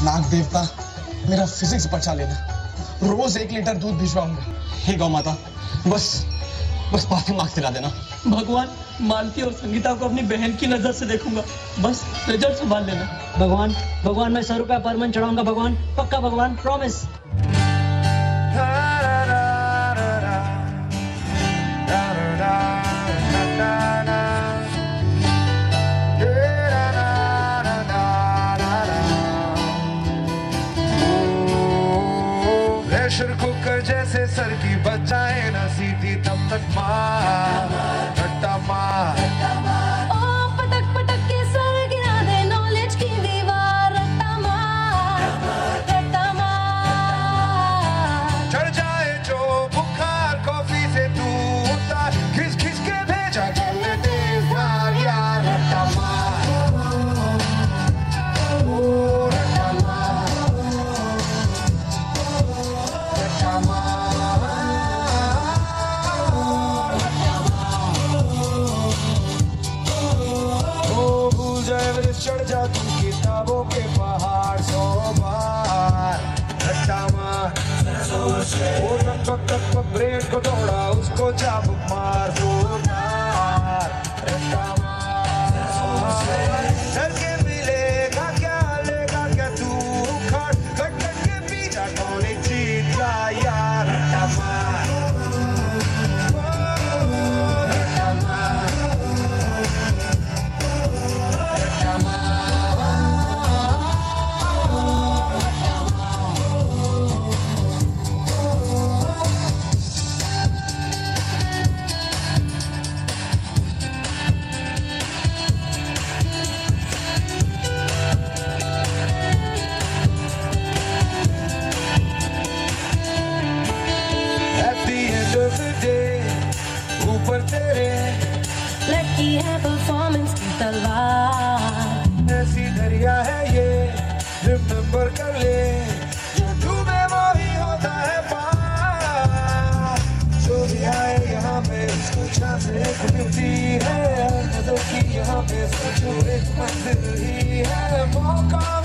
नाग देवता मेरा फिजिक्स बचा लेना, रोज 1 लीटर दूध भिजवाऊंगा। हे गौ माता, बस पापी मार्क्स दिला देना। भगवान, मालती और संगीता को अपनी बहन की नजर से देखूंगा, बस रिजल्ट संभाल लेना। भगवान मैं 100 रुपया पर मंथ चढ़ाऊंगा भगवान, पक्का भगवान, प्रॉमिस। प्रेशर कुकर जैसे सर की बचाए ना सीटी, तब तक मार रट्टा मार। ओ पटक पटक के सर गिरा दे नॉलेज की दीवार, रट्टा मार रट्टा मार। चढ़ जाए जो बुखार कॉफी से तू उतार, खिस खिस के भेजा कर ले देवार यार, रट्टा मार ओ रट्टा मार रट्टा मार। ओ भूल जाए एवरेस्ट चढ़ जा तू किताबों के पहाड़ 100 बार, रट्टा मार। ओ टक टक टक ब्रेन को दौड़ा उसको चाबुक मार, जोरदार रट्टा मार। डर के मिलेगा क्या, लेगा क्या तू उखाड़, कट कट के पीछा कौन जीत का यार, रट्टा मार रट्टा मार रट्टा मार। At the end of the day, ऊपर तेरे लड़की है परफॉर्मेंस की तलवार, ऐसी दरिया है ये, रिमेम्बर कर ले, जो डूबे वो ही होता है पार। जो भी आए यहाँ पे उसको चांस एक मिलती है, नजर की यहाँ पे सोचो एक मंजिल ही है, मौका